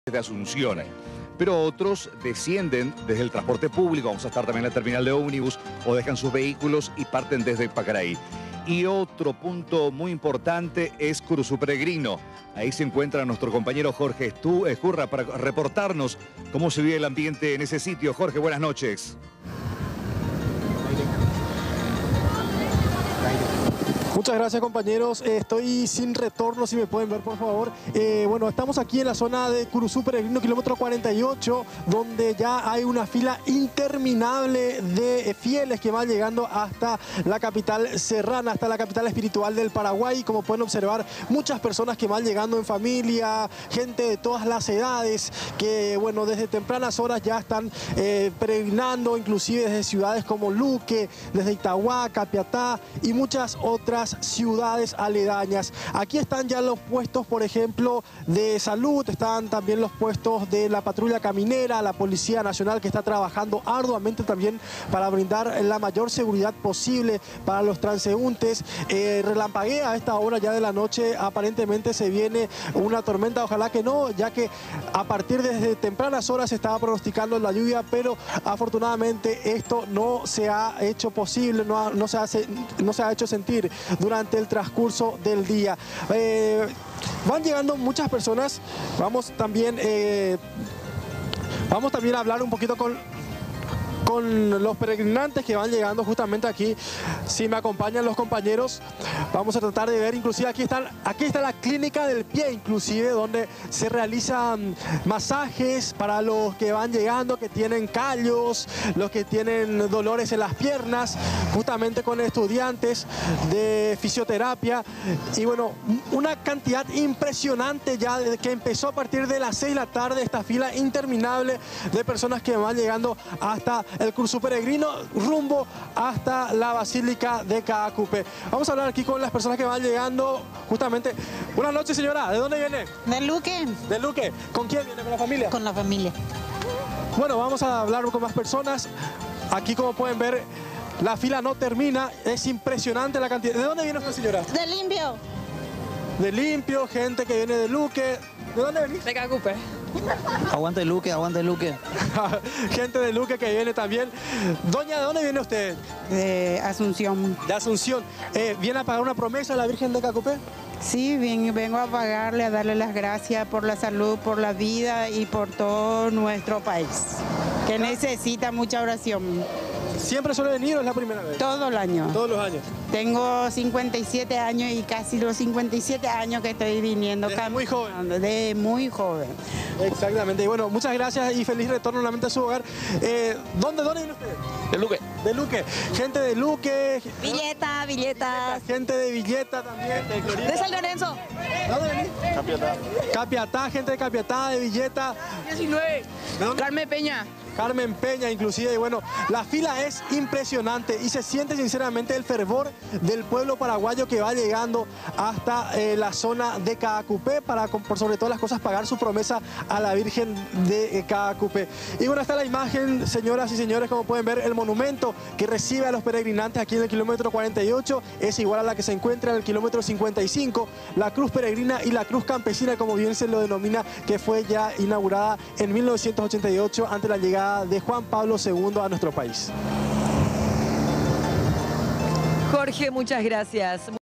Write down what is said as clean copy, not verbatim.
de Asunción. Pero otros descienden desde el transporte público, vamos a estar también en la terminal de ómnibus, o dejan sus vehículos y parten desde Pacaraí. Y otro punto muy importante es Curuzú Peregrino. Ahí se encuentra nuestro compañero Jorge Escurra para reportarnos cómo se vive el ambiente en ese sitio. Jorge, buenas noches. Muchas gracias, compañeros. Estoy sin retorno, si me pueden ver, por favor. Bueno, estamos aquí en la zona de Curuzú Peregrino, kilómetro 48, donde ya hay una fila interminable de fieles que van llegando hasta la capital serrana, hasta la capital espiritual del Paraguay. Como pueden observar, muchas personas que van llegando en familia, gente de todas las edades, que, bueno, desde tempranas horas ya están peregrinando, inclusive desde ciudades como Luque, desde Itagua, Capiatá y muchas otras ciudades aledañas. Aquí están ya los puestos, por ejemplo, de salud, están también los puestos de la patrulla caminera, la Policía Nacional, que está trabajando arduamente también para brindar la mayor seguridad posible para los transeúntes. Relampaguea a esta hora ya de la noche, aparentemente se viene una tormenta, ojalá que no, ya que a partir desde tempranas horas se estaba pronosticando la lluvia, pero afortunadamente esto no se ha hecho posible, no se ha hecho sentir durante el transcurso del día. Van llegando muchas personas. Vamos también a hablar un poquito con los peregrinantes que van llegando justamente aquí. Si me acompañan los compañeros, vamos a tratar de ver, inclusive aquí está la clínica del pie, inclusive, donde se realizan masajes para los que van llegando, que tienen callos, los que tienen dolores en las piernas, justamente con estudiantes de fisioterapia. Y bueno, una cantidad impresionante ya desde que empezó a partir de las 6 de la tarde, esta fila interminable de personas que van llegando hasta el Curuzú Peregrino, rumbo hasta la Basílica de Caacupé. Vamos a hablar aquí con las personas que van llegando justamente. Buenas noches, señora. ¿De dónde viene? De Luque. De Luque. ¿Con quién viene? ¿Con la familia? Con la familia. Bueno, vamos a hablar con más personas. Aquí, como pueden ver, la fila no termina. Es impresionante la cantidad. ¿De dónde viene usted, señora? De Limpio. De Limpio, gente que viene de Luque. ¿De dónde venís? De Caacupé. Aguante Luque, aguante Luque. Gente de Luque que viene también. Doña, ¿de dónde viene usted? De Asunción. De Asunción. ¿Viene a pagar una promesa a la Virgen de Caacupé? Sí, vengo a pagarle, a darle las gracias por la salud, por la vida y por todo nuestro país, que necesita mucha oración. ¿Siempre suele venir o es la primera vez? Todo el año. Todos los años. Tengo 57 años y casi los 57 años que estoy viniendo. Desde muy joven. De muy joven. Exactamente. Y bueno, muchas gracias y feliz retorno nuevamente a su hogar. ¿Dónde viene usted? De Luque. De Luque. Gente de Luque. Villeta. Gente de Villeta también. De San Lorenzo. ¿De dónde venís? Capiatá. Capiatá, gente de Capiatá, de Villeta. 19. ¿De dónde? Carmen Peña. Carmen Peña inclusive, y bueno, la fila es impresionante y se siente sinceramente el fervor del pueblo paraguayo que va llegando hasta la zona de Caacupé para, por sobre todas las cosas, pagar su promesa a la Virgen de Caacupé. Y bueno, está la imagen, señoras y señores, como pueden ver, el monumento que recibe a los peregrinantes aquí en el kilómetro 48 es igual a la que se encuentra en el kilómetro 55, la cruz peregrina y la cruz campesina, como bien se lo denomina, que fue ya inaugurada en 1988 ante la llegada de Juan Pablo II a nuestro país. Jorge, muchas gracias.